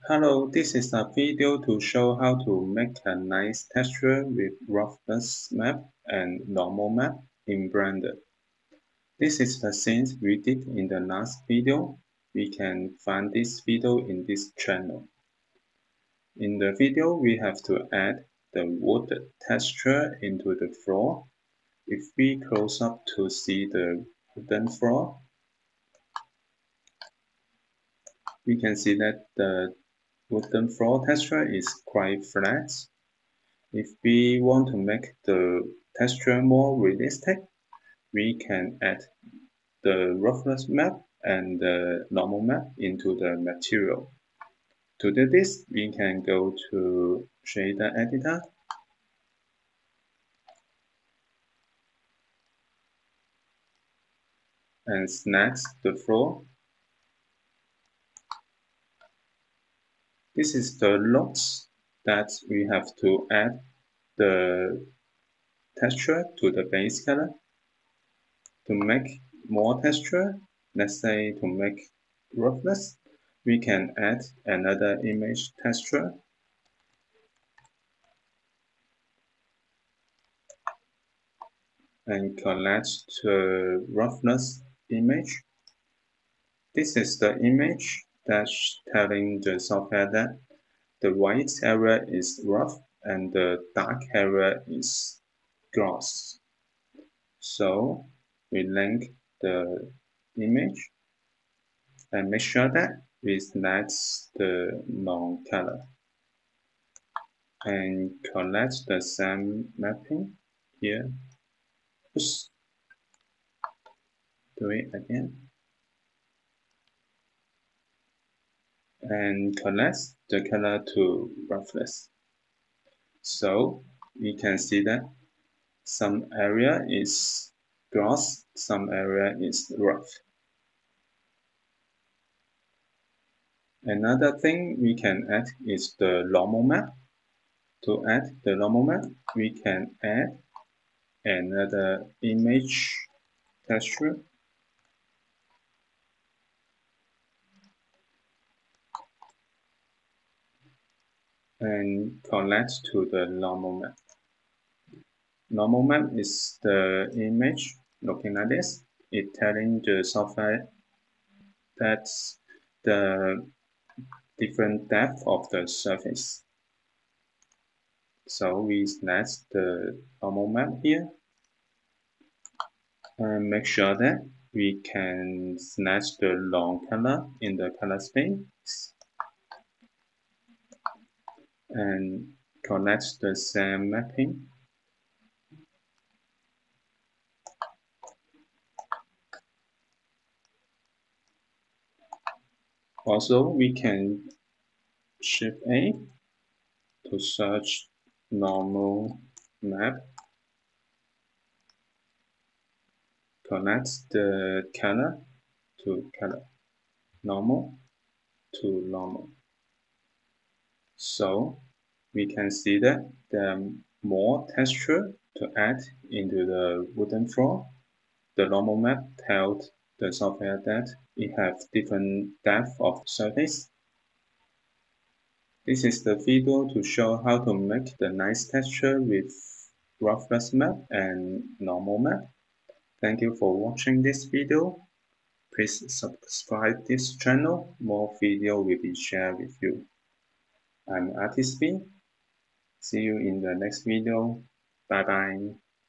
Hello, this is a video to show how to make a nice texture with roughness map and normal map in Blender. This is the scenes we did in the last video. We can find this video in this channel. In the video, we have to add the wood texture into the floor. If we close up to see the wooden floor, we can see that the wooden floor texture is quite flat. If we want to make the texture more realistic, we can add the roughness map and the normal map into the material. To do this, we can go to Shader Editor and select the floor. This is the lots that we have to add the texture to the base color. To make more texture, let's say to make roughness, we can add another image texture and collect the roughness image. This is the image that's telling the software that the white area is rough and the dark area is gloss. So we link the image and make sure that we select the non-color and collect the same mapping here. Oops. Do it again and connect the color to roughness. So we can see that some area is gloss, some area is rough. Another thing we can add is the normal map. To add the normal map, we can add another image texture and connect to the normal map. Normal map is the image looking like this. It's telling the software that the different depth of the surface. So we select the normal map here and make sure that we can select the long color in the color space and connect the same mapping. Also, we can Shift A to search normal map, connect the color to color, normal to normal. So we can see that there are more texture to add into the wooden floor. The normal map tells the software that it has different depth of surface. This is the video to show how to make the nice texture with roughness map and normal map. Thank you for watching this video. Please subscribe this channel. More video will be shared with you. I'm Artist B. See you in the next video. Bye bye.